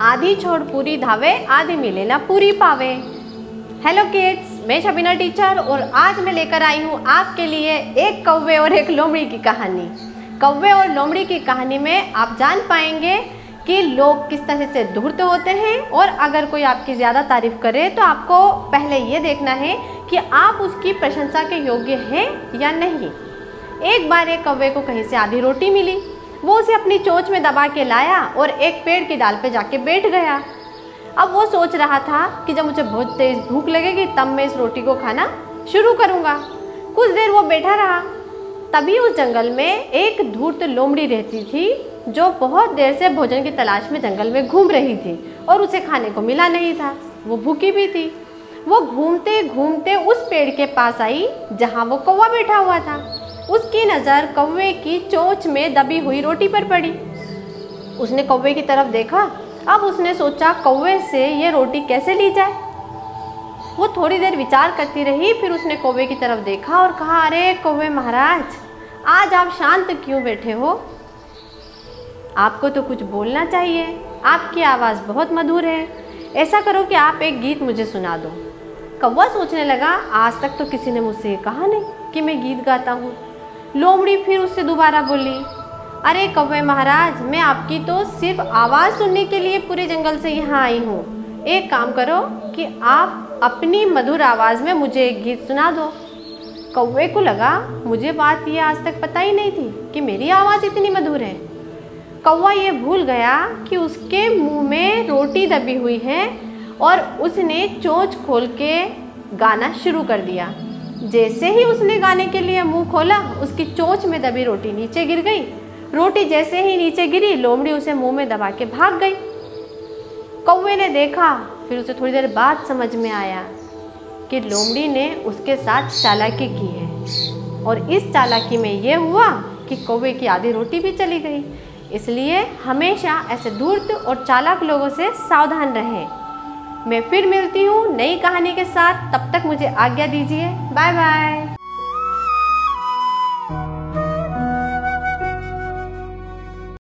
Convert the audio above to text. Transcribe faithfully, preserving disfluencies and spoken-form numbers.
आधी छोड़ पूरी धावे, आधी मिले ना पूरी पावे। हेलो किड्स, मैं शबीना टीचर और आज मैं लेकर आई हूँ आपके लिए एक कौवे और एक लोमड़ी की कहानी। कौवे और लोमड़ी की कहानी में आप जान पाएंगे कि लोग किस तरह से धूर्त होते हैं, और अगर कोई आपकी ज़्यादा तारीफ करे तो आपको पहले ये देखना है कि आप उसकी प्रशंसा के योग्य हैं या नहीं। एक बार एक कौवे को कहीं से आधी रोटी मिली। वो उसे अपनी चोंच में दबा के लाया और एक पेड़ की डाल पे जाके बैठ गया। अब वो सोच रहा था कि जब मुझे बहुत तेज़ भूख लगेगी तब मैं इस रोटी को खाना शुरू करूँगा। कुछ देर वो बैठा रहा। तभी उस जंगल में एक धूर्त लोमड़ी रहती थी जो बहुत देर से भोजन की तलाश में जंगल में घूम रही थी और उसे खाने को मिला नहीं था। वो भूखी भी थी। वो घूमते घूमते उस पेड़ के पास आई जहाँ वो कौवा बैठा हुआ था। उसकी नज़र कौवे की चोंच में दबी हुई रोटी पर पड़ी। उसने कौवे की तरफ देखा। अब उसने सोचा कौवे से ये रोटी कैसे ली जाए। वो थोड़ी देर विचार करती रही, फिर उसने कौवे की तरफ देखा और कहा, अरे कौवे महाराज, आज आप शांत क्यों बैठे हो? आपको तो कुछ बोलना चाहिए। आपकी आवाज़ बहुत मधुर है। ऐसा करो कि आप एक गीत मुझे सुना दो। कौवा सोचने लगा, आज तक तो किसी ने मुझसे कहा नहीं कि मैं गीत गाता हूँ। लोमड़ी फिर उससे दोबारा बोली, अरे कौवे महाराज, मैं आपकी तो सिर्फ आवाज़ सुनने के लिए पूरे जंगल से यहाँ आई हूँ। एक काम करो कि आप अपनी मधुर आवाज़ में मुझे एक गीत सुना दो। कौवे को लगा, मुझे बात ये आज तक पता ही नहीं थी कि मेरी आवाज़ इतनी मधुर है। कौवा ये भूल गया कि उसके मुंह में रोटी दबी हुई है और उसने चोंच खोल के गाना शुरू कर दिया। जैसे ही उसने गाने के लिए मुंह खोला, उसकी चोंच में दबी रोटी नीचे गिर गई। रोटी जैसे ही नीचे गिरी, लोमड़ी उसे मुंह में दबा के भाग गई। कौवे ने देखा, फिर उसे थोड़ी देर बाद समझ में आया कि लोमड़ी ने उसके साथ चालाकी की है, और इस चालाकी में यह हुआ कि कौवे की आधी रोटी भी चली गई। इसलिए हमेशा ऐसे धूर्त और चालाक लोगों से सावधान रहें। मैं फिर मिलती हूँ नई कहानी के साथ। तब तक मुझे आज्ञा दीजिए। Bye bye.